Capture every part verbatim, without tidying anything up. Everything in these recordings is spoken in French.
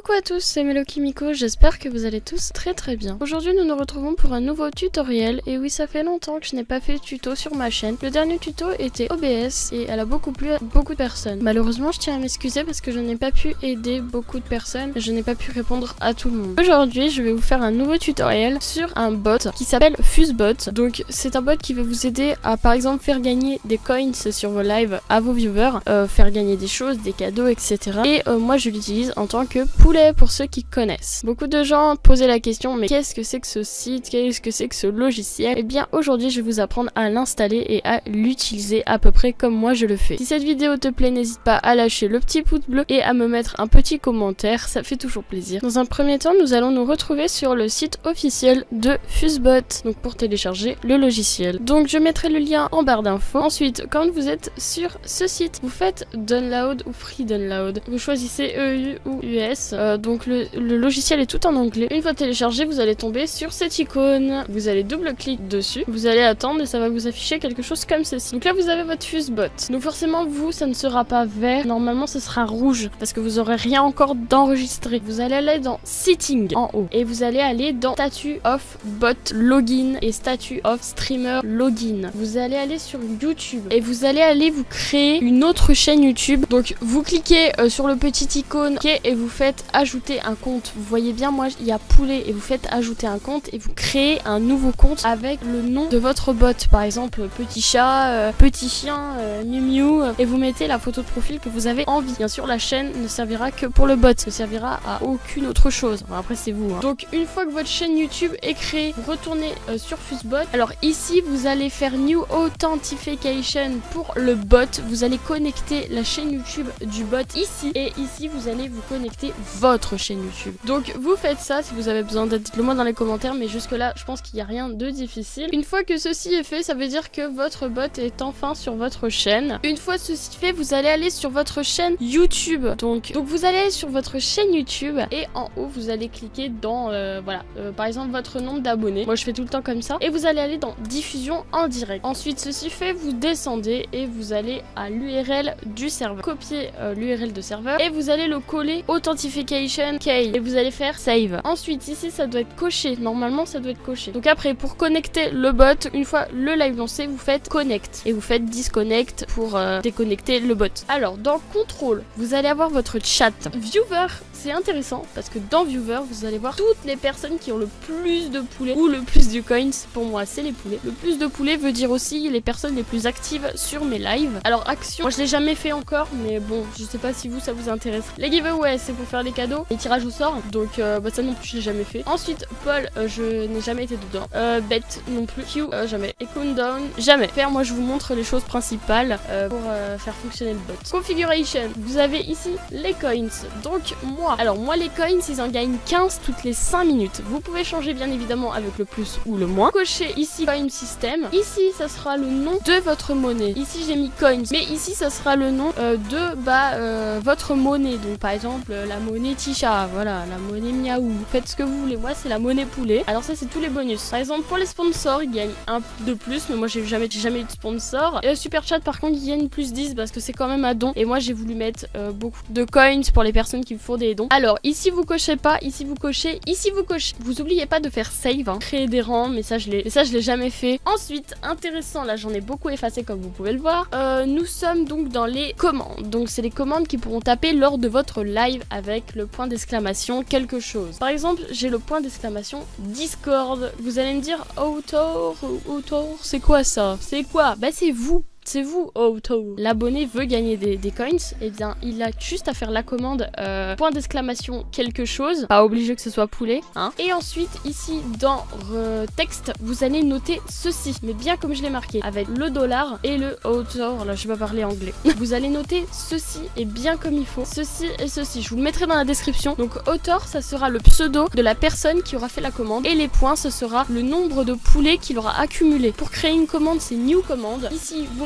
Coucou à tous, c'est Melokimiko, j'espère que vous allez tous très très bien. Aujourd'hui nous nous retrouvons pour un nouveau tutoriel, et oui ça fait longtemps que je n'ai pas fait de tuto sur ma chaîne. Le dernier tuto était O B S et elle a beaucoup plu à beaucoup de personnes. Malheureusement je tiens à m'excuser parce que je n'ai pas pu aider beaucoup de personnes, je n'ai pas pu répondre à tout le monde. Aujourd'hui je vais vous faire un nouveau tutoriel sur un bot qui s'appelle Fusebot. Donc c'est un bot qui va vous aider à par exemple faire gagner des coins sur vos lives à vos viewers, euh, faire gagner des choses, des cadeaux, et cetera. Et euh, moi je l'utilise en tant que poulet pour ceux qui connaissent. Beaucoup de gens posaient la question, mais qu'est-ce que c'est que ce site, qu'est-ce que c'est que ce logiciel? Et bien aujourd'hui je vais vous apprendre à l'installer et à l'utiliser à peu près comme moi je le fais. Si cette vidéo te plaît, n'hésite pas à lâcher le petit pouce bleu et à me mettre un petit commentaire, ça fait toujours plaisir. Dans un premier temps, nous allons nous retrouver sur le site officiel de Fusebot, donc pour télécharger le logiciel. Donc je mettrai le lien en barre d'infos. Ensuite, quand vous êtes sur ce site, vous faites download ou free download. Vous choisissez E U ou U S. Euh, donc le, le logiciel est tout en anglais. Une fois téléchargé, vous allez tomber sur cette icône. Vous allez double-cliquer dessus. Vous allez attendre et ça va vous afficher quelque chose comme ceci. Donc là, vous avez votre Fusebot. Donc forcément, vous, ça ne sera pas vert. Normalement, ce sera rouge parce que vous aurez rien encore d'enregistré. Vous allez aller dans Settings en haut et vous allez aller dans Statut of Bot Login et Statut of Streamer Login. Vous allez aller sur YouTube et vous allez aller vous créer une autre chaîne YouTube. Donc vous cliquez euh, sur le petit icône OK, et vous faites ajouter un compte. Vous voyez bien, moi il y a poulet et vous faites ajouter un compte et vous créez un nouveau compte avec le nom de votre bot. Par exemple petit chat, euh, petit chien, euh, miu miu, euh, et vous mettez la photo de profil que vous avez envie. Bien sûr la chaîne ne servira que pour le bot, ne servira à aucune autre chose. Bon, après c'est vous hein. Donc une fois que votre chaîne YouTube est créée, vous retournez euh, sur Fusebot. Alors ici vous allez faire New Authentication pour le bot. Vous allez connecter la chaîne YouTube du bot ici et ici vous allez vous connecter votre chaîne YouTube. Donc vous faites ça, si vous avez besoin d'aide, dites-le moi dans les commentaires, mais jusque là je pense qu'il n'y a rien de difficile. Une fois que ceci est fait, ça veut dire que votre bot est enfin sur votre chaîne. Une fois ceci fait, vous allez aller sur votre chaîne YouTube. Donc, donc vous allez aller sur votre chaîne YouTube et en haut vous allez cliquer dans euh, voilà, euh, par exemple votre nombre d'abonnés. Moi je fais tout le temps comme ça. Et vous allez aller dans diffusion en direct. Ensuite ceci fait, vous descendez et vous allez à l'U R L du serveur. Copier euh, l'U R L de serveur et vous allez le coller Authentication Key et vous allez faire save. Ensuite ici ça doit être coché, normalement ça doit être coché. Donc après pour connecter le bot, une fois le live lancé, vous faites connect et vous faites disconnect pour euh, déconnecter le bot. Alors dans contrôle, vous allez avoir votre chat. Viewer, c'est intéressant parce que dans Viewer vous allez voir toutes les personnes qui ont le plus de poulets ou le plus de coins. Pour moi c'est les poulets. Le plus de poulets veut dire aussi les personnes les plus actives sur mes lives. Alors action, moi je l'ai jamais fait encore, mais bon je sais pas si vous ça vous intéresse. Les giveaways c'est pour faire les cadeaux, les tirages au sort, donc euh, bah, ça non plus je l'ai jamais fait. Ensuite Paul, euh, je n'ai jamais été dedans. euh, Bête non plus. Q euh, jamais. Et Countdown jamais. Faire, moi je vous montre les choses principales euh, pour euh, faire fonctionner le bot. Configuration, vous avez ici les coins. Donc moi, alors moi les coins ils en gagnent quinze toutes les cinq minutes. Vous pouvez changer bien évidemment avec le plus ou le moins. Cochez ici coin system. Ici ça sera le nom de votre monnaie. Ici j'ai mis coins, mais ici ça sera le nom euh, de bah euh, votre monnaie. Donc par exemple euh, la monnaie Tisha, voilà, la monnaie Miaou. Faites ce que vous voulez. Moi c'est la monnaie poulet. Alors ça c'est tous les bonus. Par exemple pour les sponsors ils gagnent un de plus, mais moi j'ai jamais jamais eu de sponsor. Et le super chat par contre ils gagnent plus dix parce que c'est quand même un don. Et moi j'ai voulu mettre euh, beaucoup de coins pour les personnes qui me font des dons. Alors ici vous cochez pas, ici vous cochez, ici vous cochez. Vous oubliez pas de faire save, hein. Créer des rangs, mais ça je l'ai, mais ça je l'ai jamais fait. Ensuite intéressant, là j'en ai beaucoup effacé comme vous pouvez le voir. Euh, nous sommes donc dans les commandes. Donc c'est les commandes qui pourront taper lors de votre live avec le point d'exclamation quelque chose. Par exemple j'ai le point d'exclamation Discord. Vous allez me dire auteur, auteur, c'est quoi ça? C'est quoi? Bah c'est vous. C'est vous, auto. L'abonné veut gagner des, des coins, et eh bien il a juste à faire la commande euh, point d'exclamation quelque chose, pas obligé que ce soit poulet, hein. Et ensuite ici dans euh, texte, vous allez noter ceci, mais bien comme je l'ai marqué, avec le dollar et le auto. Là je vais pas parler anglais. Vous allez noter ceci et bien comme il faut, ceci et ceci. Je vous le mettrai dans la description. Donc auteur, ça sera le pseudo de la personne qui aura fait la commande et les points, ce sera le nombre de poulets qu'il aura accumulé. Pour créer une commande, c'est new commande. Ici vous mettez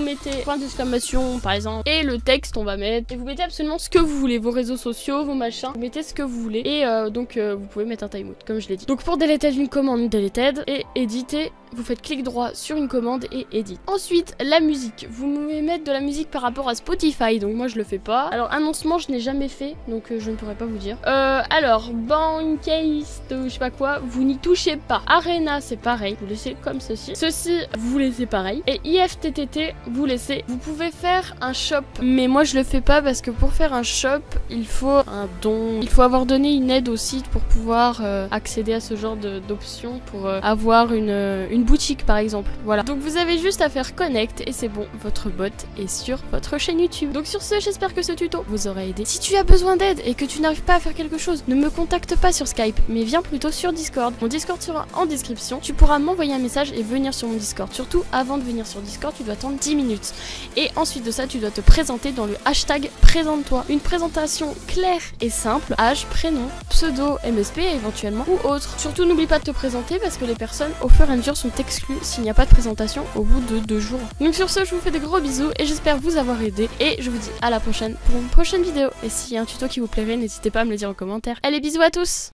mettez point d'exclamation par exemple et le texte on va mettre, et vous mettez absolument ce que vous voulez, vos réseaux sociaux, vos machins, vous mettez ce que vous voulez et euh, donc euh, vous pouvez mettre un timeout comme je l'ai dit. Donc pour deleted une commande, deleted, et éditer, vous faites clic droit sur une commande et edit. Ensuite, la musique. Vous pouvez mettre de la musique par rapport à Spotify, donc moi je le fais pas. Alors, annoncement, je n'ai jamais fait, donc euh, je ne pourrais pas vous dire. Euh, alors, Bandcast, je sais pas quoi, vous n'y touchez pas. Arena, c'est pareil, vous laissez comme ceci. Ceci, vous laissez pareil. Et I F T T T, vous laissez. Vous pouvez faire un shop, mais moi je le fais pas parce que pour faire un shop, il faut un don. Il faut avoir donné une aide au site pour pouvoir euh, accéder à ce genre d'options, pour euh, avoir une, euh, une boutique par exemple, voilà. Donc vous avez juste à faire connect et c'est bon, votre bot est sur votre chaîne YouTube. Donc sur ce, j'espère que ce tuto vous aura aidé. Si tu as besoin d'aide et que tu n'arrives pas à faire quelque chose, ne me contacte pas sur Skype, mais viens plutôt sur Discord. Mon Discord sera en description, tu pourras m'envoyer un message et venir sur mon Discord. Surtout, avant de venir sur Discord, tu dois attendre dix minutes. Et ensuite de ça, tu dois te présenter dans le hashtag présente-toi. Une présentation claire et simple, âge, prénom, pseudo, M S P éventuellement, ou autre. Surtout, n'oublie pas de te présenter parce que les personnes, au fur et à mesure, sont exclus s'il n'y a pas de présentation au bout de deux jours. Donc sur ce, je vous fais des gros bisous et j'espère vous avoir aidé et je vous dis à la prochaine pour une prochaine vidéo. Et s'il y a un tuto qui vous plairait, n'hésitez pas à me le dire en commentaire. Allez, bisous à tous!